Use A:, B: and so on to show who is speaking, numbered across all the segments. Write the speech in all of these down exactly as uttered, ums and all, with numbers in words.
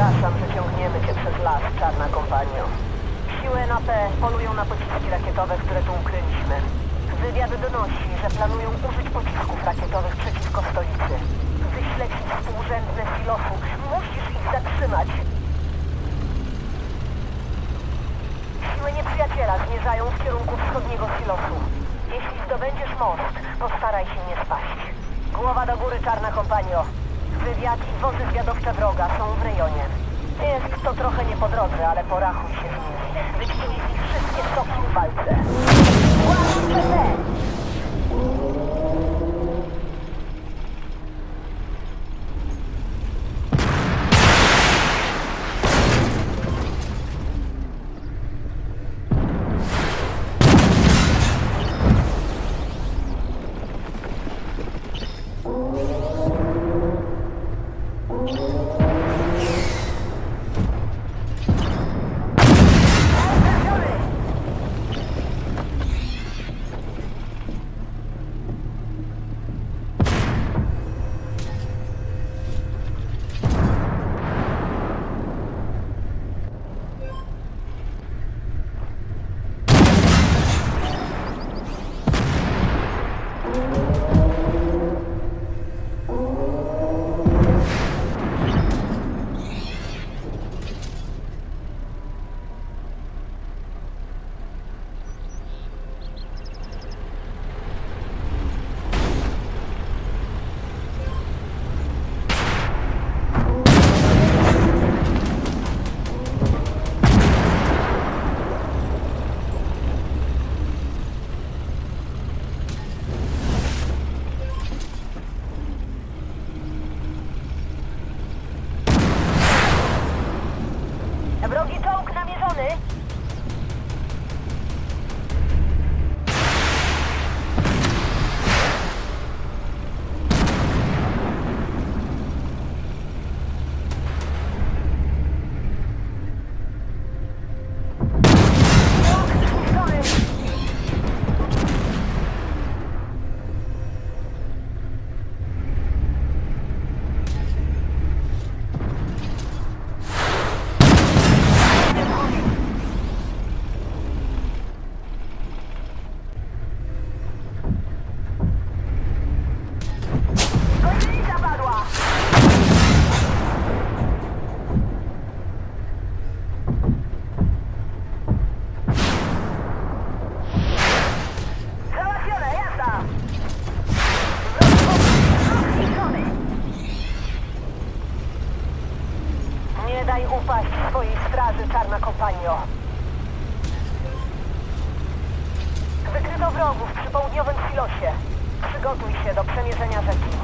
A: Przepraszam, że ciągniemy cię przez las, czarna kompanio. Siły N A P polują na pociski rakietowe, które tu ukryliśmy. Wywiad donosi, że planują użyć pocisków rakietowych przeciwko stolicy. Wyśleć współrzędne silosu. Musisz ich zatrzymać. Siły nieprzyjaciela zmierzają w kierunku wschodniego silosu. Jeśli zdobędziesz most, postaraj się nie spaść. Głowa do góry, czarna kompanio. Wywiad i wozy zwiadowcze wroga są w rejonie. Jest to trochę nie po drodze, ale porachuj się z nimi. Wyćmij z nich wszystkie soki w walce. Łap Wrogi czołg namierzony! Nie daj upaść swojej straży, czarna kompanio. Wykryto wrogów przy południowym silosie. Przygotuj się do przemierzenia rzeki.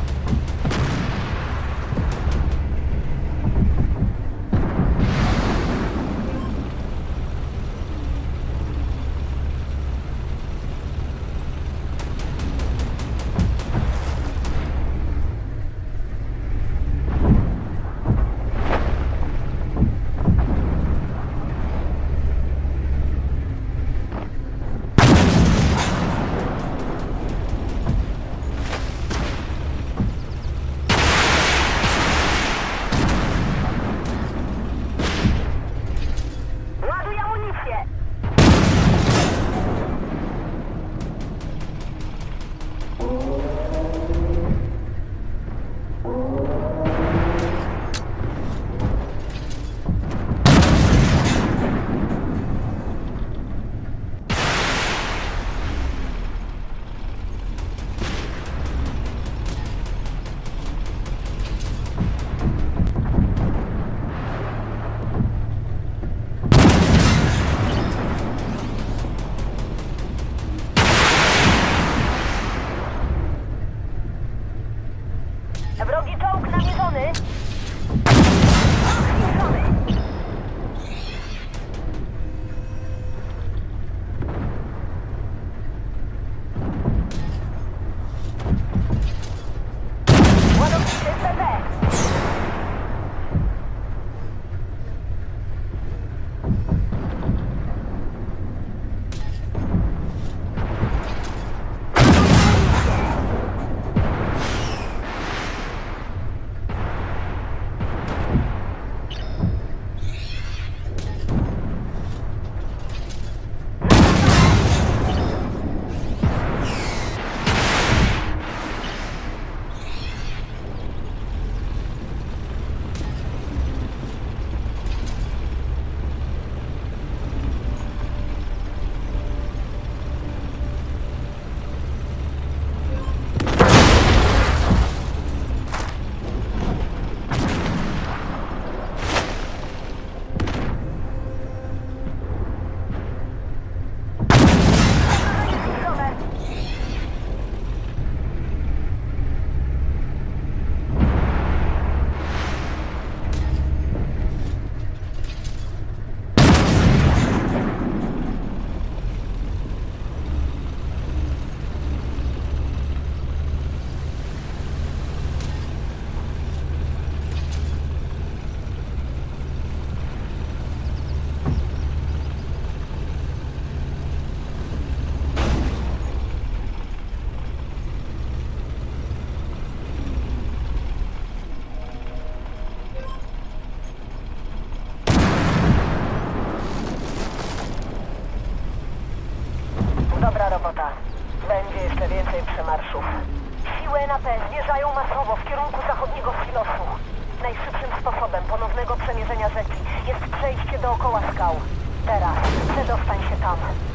A: P zmierzają masowo w kierunku zachodniego silosu. Najszybszym sposobem ponownego przemierzenia rzeki jest przejście dookoła skał. Teraz przedostań się tam.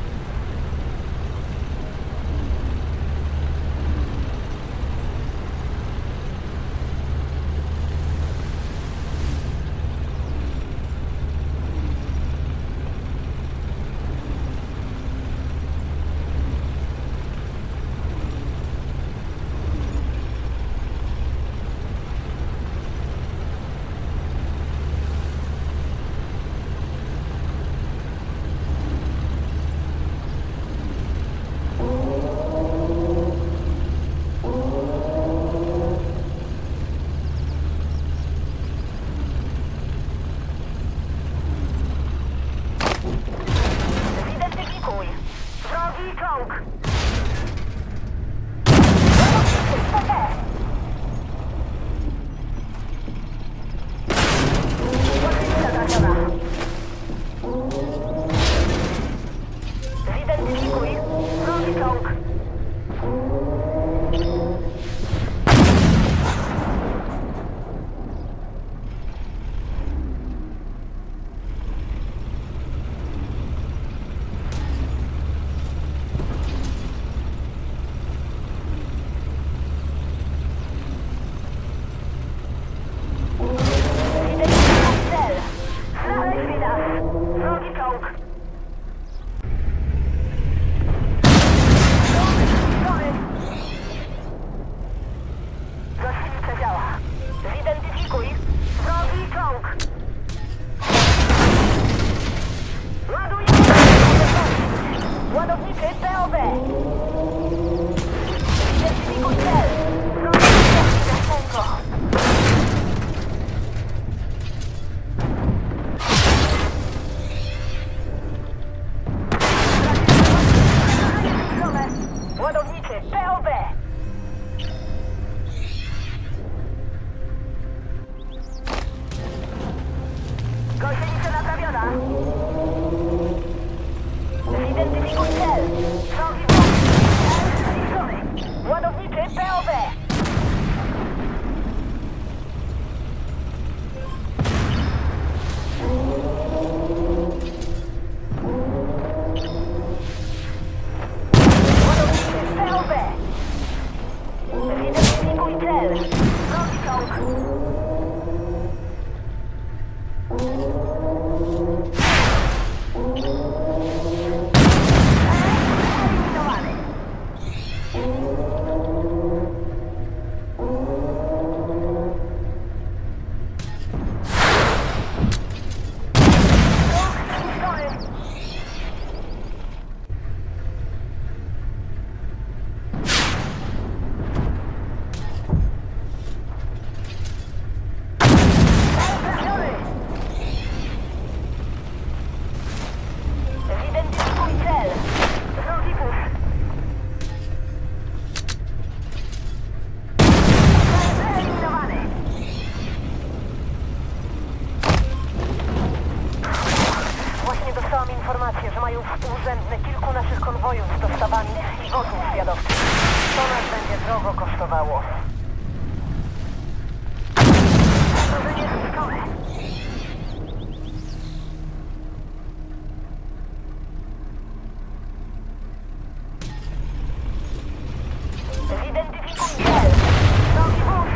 A: Informacje, że mają współrzędne kilku naszych konwojów z dostawami i wozów zwiadowczych. To nas będzie drogo kosztowało. Zagrożenie zniszczone. Zidentyfikuj cel. Drogi wóz.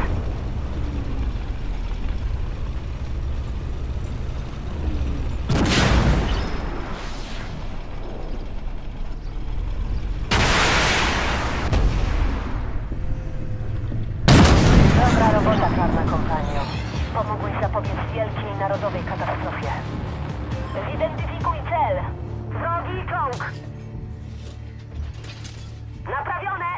A: Dobra robota, Czarna Kompanio. Pomogłeś zapobiec wielkiej narodowej katastrofie. Zidentyfikuj cel. Wrogi czołg. Naprawione!